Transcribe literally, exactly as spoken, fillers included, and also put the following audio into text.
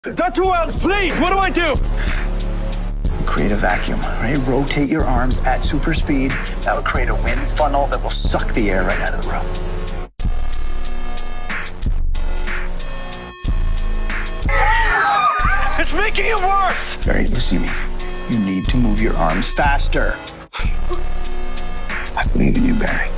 Doctor Wells, please, what do I do? Create a vacuum, right? Rotate your arms at super speed. That would create a wind funnel that will suck the air right out of the room. It's making it worse! Barry, listen to me. You need to move your arms faster. I believe in you, Barry.